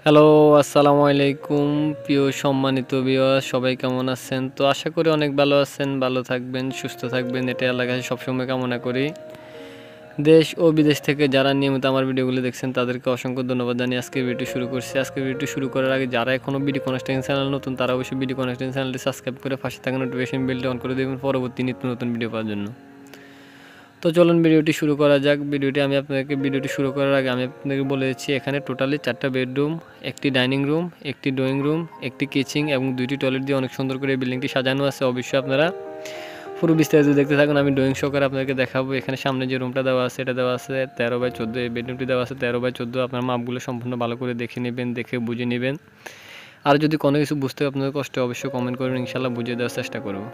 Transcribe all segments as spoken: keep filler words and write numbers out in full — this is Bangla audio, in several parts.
হ্যালো, আসসালামু আলাইকুম। প্রিয় সম্মানিত ভিউয়ার্স, সবাই কেমন আছেন? তো আশা করি অনেক ভালো আছেন, ভালো থাকবেন, সুস্থ থাকবেন, এটাই আল্লাহর কাছে সবসময় কামনা করি। দেশ ও বিদেশ থেকে যারা নিয়মিত আমার ভিডিওগুলো দেখছেন তাদেরকে অসংখ্য ধন্যবাদ জানিয়ে আজকে ভিডিও শুরু করছি। আজকে ভিডিও শুরু করার আগে যারা এখনও বিডি কনস্ট্রাকশন চ্যানেল নতুন, তারা অবশ্যই বিডি কনস্ট্রাকশন চ্যানেলটি সাবস্ক্রাইব করে পাশে থাকা নোটিফিকেশন বেলটি অন করে দেবেন পরবর্তী নিত্য নতুন ভিডিও পাওয়ার জন্য। তো চলুন ভিডিওটি শুরু করা যাক। ভিডিওটি আমি আপনাদেরকে ভিডিওটি শুরু করার আগে আমি আপনাদেরকে বলে দিচ্ছি, এখানে টোটালি চারটা বেডরুম, একটি ডাইনিং রুম, একটি ড্রয়িং রুম, একটি কিচেন এবং দুইটি টয়লেট দিয়ে অনেক সুন্দর করে এই বিল্ডিংটি সাজানো আছে। অবশ্যই আপনারা পুরো বিস্তারিত দেখতে থাকুন, আমি ড্রয়িং সহকারে আপনাদেরকে দেখাবো। এখানে সামনে যে রুমটা দেওয়া আছে এটা দেওয়া আছে তেরো বাই চোদ্দো, এই বেডরুমটি দেওয়া আছে তেরো বাই চোদ্দো। আপনার মাপগুলো সম্পূর্ণ ভালো করে দেখে নেবেন, দেখে বুঝে নেবেন। আর যদি কোনো কিছু বুঝতে আপনাদের কষ্ট অবশ্যই কমেন্ট করবেন, ইনশাল্লাহ বুঝিয়ে দেওয়ার চেষ্টা করব।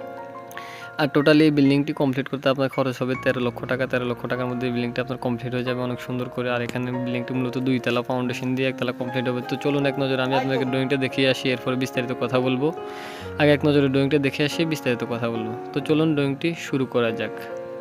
আর টোটালি এই বিল্ডিংটি কমপ্লিট করতে আপনার খরচ হবে তেরো লক্ষ টাকা। তেরো লক্ষ টাকার মধ্যে এই বিল্ডিংটা আপনার কমপ্লিট হয়ে যাবে অনেক সুন্দর করে। আর এখানে বিল্ডিংটি মূলত দুই তলা ফাউন্ডেশন দিয়ে একতলা কমপ্লিট হবে। তো চলুন এক নজরে আমি আপনাকে ড্রয়িংটা দেখিয়ে আসি, এরপরে বিস্তারিত কথা বলবো। আগে এক নজরে ড্রয়িংটা দেখে আসি, বিস্তারিত কথা বলবো। তো চলুন ড্রয়িংটি শুরু করা যাক।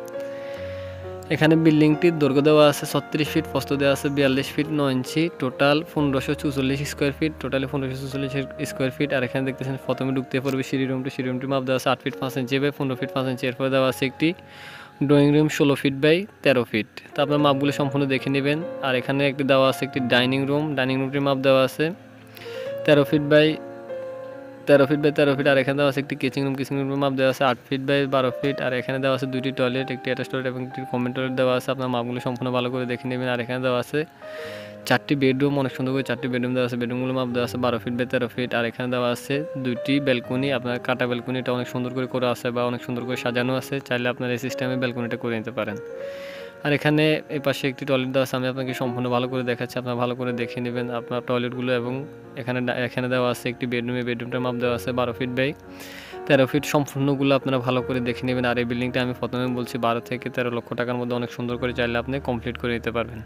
এখানে বিল্ডিংটির দৈর্ঘ্য দেওয়া আছে ছত্রিশ ফিট, প্রস্থ দেওয়া আছে বিয়াল্লিশ ফিট নয় ইঞ্চি, টোটাল পনেরোশো চুচল্লিশ স্কোয়ার ফিট, টোটালি পনেরোশো চুচল্লিশ স্কোয়ার ফিট। আর এখানে দেখতেছেন প্রথমে ঢুকতে পড়বে সিঁড়ি রুমটি, সিঁড়ি রুমটির মাপ দেওয়া আছে আট ফিট পাঁচ ইঞ্চি বাই পনেরো ফিট পাঁচ ইঞ্চি। এরপরে দেওয়া আছে একটি ড্রয়িং রুম ষোলো ফিট বাই তেরো ফিট। তো আপনার মাপগুলো সম্পূর্ণ দেখে নেবেন। আর এখানে একটি দেওয়া আছে একটি ডাইনিং রুম, ডাইনিং রুমটির মাপ দেওয়া আছে তেরো ফিট বাই তেরো ফিট বাই তেরো ফিট। আর এখানে দেওয়া আছে একটি কিচেন রুম, কিচেন রুমের মাপ দেওয়া আছে আট ফিট বাই বারো ফিট। আর এখানে দেওয়া আছে দুইটি টয়লেট, একটি অ্যাটাচ টয়লেট এবং একটি কমন টয়লেট দেওয়া আছে। আপনার মাপগুলো সম্পূর্ণ ভালো করে দেখে নেবেন। আর এখানে দেওয়া আছে চারটি বেডরুম, অনেক সুন্দর করে চারটি বেডরুম দেওয়া আছে। বেডরুমগুলো মাপ দেওয়া আছে বারো ফিট বাই তেরো ফিট। আর এখানে দেওয়া আছে দুইটি ব্যালকনি, আপনার কাটা ব্যালকনিটা অনেক সুন্দর করে করা আছে বা অনেক সুন্দর করে সাজানো আছে। চাইলে আপনার এই সিস্টেমে ব্যালকনিটা করে নিতে পারেন। আর এখানে এই পাশে একটি টয়লেট দেওয়া আছে, আমি আপনাকে সম্পূর্ণ ভালো করে দেখাচ্ছি, আপনার ভালো করে দেখে নেবেন আপনার টয়লেটগুলো। এবং এখানে এখানে দেওয়া আছে একটি বেডরুমে, বেডরুমটার মাপ দেওয়া আছে বারো ফিট বাই তেরো ফিট। সম্পূর্ণগুলো আপনারা ভালো করে দেখে নেবেন। আর এই বিল্ডিংটা আমি প্রথমে বলছি বারো থেকে তেরো লক্ষ টাকার মধ্যে অনেক সুন্দর করে চাইলে আপনি কমপ্লিট করে নিতে পারবেন।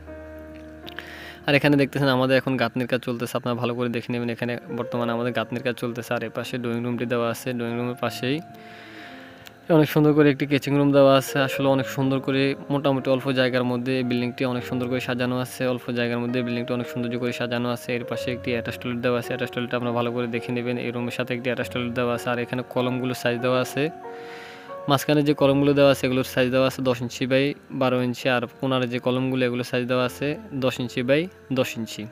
আর এখানে দেখতেছেন আমাদের এখন গাঁথনির কাজ চলতেছে, আপনারা ভালো করে দেখে নেবেন। এখানে বর্তমানে আমাদের গাঁথনির কাজ চলতেছে। আর এই পাশে ড্রয়িং রুমটি দেওয়া আছে, ড্রয়িং রুমের পাশেই অনেক সুন্দর করে একটি কিচেন রুম দেওয়া আছে। আসলে অনেক সুন্দর করে মোটামুটি অল্প জায়গার মধ্যে এই বিল্ডিংটি অনেক সুন্দর করে সাজানো আছে। অল্প জায়গার মধ্যে বিল্ডিংটি অনেক সৌন্দর্য করে সাজানো আছে। এর পাশে একটি অ্যাটাচ টয়লেট দেওয়া আছে, অ্যাটাচ টয়লেটটা আপনারা ভালো করে দেখে নেবেন। এই রুমের সাথে একটি অ্যাটাচ টয়লেট দেওয়া আছে। আর এখানে কলমগুলো সাইজ দেওয়া আছে, মাঝখানে যে কলমগুলো দেওয়া আছে এগুলোর সাইজ দেওয়া আছে দশ ইঞ্চি বাই বারো ইঞ্চি। আর কোনারে যে কলমগুলো এগুলো সাইজ দেওয়া আছে দশ ইঞ্চি বাই দশ ইঞ্চি।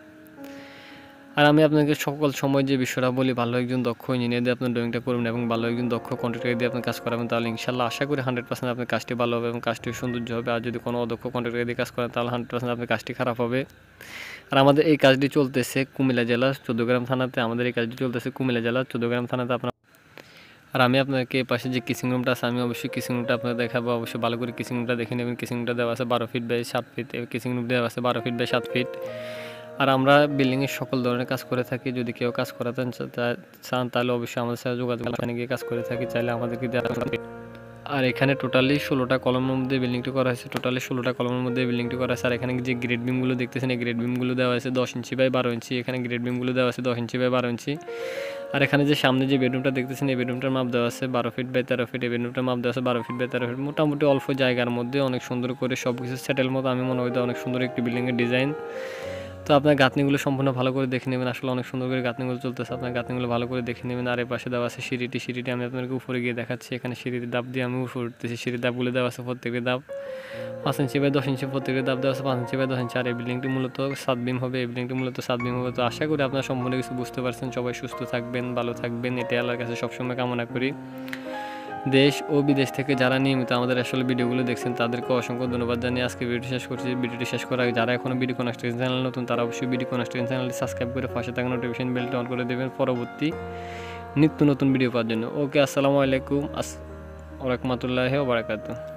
আর আমি আপনাকে সকল সময় যে বিষয়টা বলি, ভালো একজন দক্ষ ইঞ্জিনিয়ার দিয়ে আপনার ড্রয়িংটা করবেন এবং ভালো একজন দক্ষ কন্ট্রাক্টর দিয়ে আপনি কাজ করাবেন, তাহলে ইনশাল্লাহ আশা করি হান্ড্রেড পার্সেন্ট আপনার কাজটি ভালো হবে এবং কাজটি সৌন্দর্য হবে। আর যদি কোনো অদক্ষ কন্ট্রাক্টর দিয়ে কাজ করেন তাহলে হান্ড্রেড পার্সেন্ট আপনার কাজটি খারাপ হবে। আর আমাদের এই কাজটি চলতেছে কুমিল্লা জেলার চৌদ্দগ্রাম থানাতে, আমাদের এই কাজটি চলতেছে কুমিল্লা জেলার চৌদ্দগ্রাম থানাতে আপনার। আর আমি আপনাকে পাশে যে কিচেন রুমটা আছে আমি অবশ্যই কিচেন রুমটা আপনাকে দেখাবো, অবশ্যই ভালো করে কিচেন রুমটা দেখে নেবেন। কিচেন রুমটা দেওয়া আছে বারো ফিট বাই সাত ফিট, কিচেন রুম দেওয়া আছে বারো ফিট বাই সাত ফিট। আর আমরা বিল্ডিংয়ের সকল ধরনের কাজ করে থাকি, যদি কেউ কাজ করাতে চান তাহলে অবশ্যই আমাদের সাথে যোগাযোগ করে গিয়ে কাজ করে থাকি, চাইলে আমাদেরকে দেওয়া। আর এখানে টোটালি ষোলোটা কলমের মধ্যে বিল্ডিংটি করা হয়েছে, টোটালি ষোলোটা কলমের মধ্যে বিল্ডিংটি করা আছে। আর এখানে যে গ্রেড বিমগুলো দেখতেছেন এই গ্রেড বিমগুলো দেওয়া আছে দশ ইঞ্চি বাই বারো ইঞ্চি, এখানে গ্রেড বিমগুলো দেওয়া আছে দশ ইঞ্চি বাই বারো ইঞ্চি। আর এখানে যে সামনে যে বেডরুমটা দেখতেছেন এই বেডরুমটার মাপ দেওয়া আছে বারো ফিট বাই তেরো ফিট, এই বেডরুমটার মাপ দেওয়া আছে বারো ফিট বাই তেরো ফিট। মোটামুটি অল্প জায়গার মধ্যে অনেক সুন্দর করে সব কিছু সেটেল মতো আমি মনে হয় অনেক সুন্দর একটি বিল্ডিংয়ের ডিজাইন। তো আপনার গাঁথনিগুলো সম্পূর্ণ ভালো করে দেখে নেবেন, আসলে অনেক সুন্দর করে গাঁথনিগুলো চলতেছে, আপনার গাঁথনিগুলো ভালো করে দেখে নেবেন। আর এই পাশে দেওয়া আছে সিঁড়িটি, সিঁড়িটি আমি আপনাদেরকে উপরে গিয়ে দেখাচ্ছি। এখানে সিঁড়ির দাব দিয়ে আমি উপরে উঠতেছি, সিঁড়ির দাবগুলো দেওয়া আছে প্রত্যেকটি দাব পাঁচ ইঞ্চি বাই দশ ইঞ্চি, প্রত্যেকটি দাব দেওয়া আছে পাঁচ ইঞ্চি বাই দশ ইঞ্চি। আর এই বিল্ডিংটি মূলত সাত বিম হবে, এই বিল্ডিংটি মূলত সাত বিম হবে। তো আশা করি আপনারা সম্পূর্ণ কিছু বুঝতে পারছেন। সবাই সুস্থ থাকবেন, ভালো থাকবেন, এটাই আল্লাহর কাছে সবসময় কামনা করি। দেশ ও বিদেশ থেকে যারা নিয়মিত আমাদের আসলে ভিডিওগুলো দেখছেন তাদেরকে অসংখ্য ধন্যবাদ জানিয়ে আজকে ভিডিওটি শেষ করছি। ভিডিওটি শেষ করার আগে যারা এখনও বিডি কনস্ট্রাকশন চ্যানেল নতুন, তারা অবশ্যই বিডি কনস্ট্রাকশন চ্যানেলটি সাবস্ক্রাইব করে পাশে থাকা নোটিফিকেশন বেলটা অন করে দেবেন পরবর্তী নিত্য নতুন ভিডিও পাওয়ার জন্য। ওকে, আসসালামু আলাইকুম ওয়া রাহমাতুল্লাহি ওয়া বারাকাতুহু।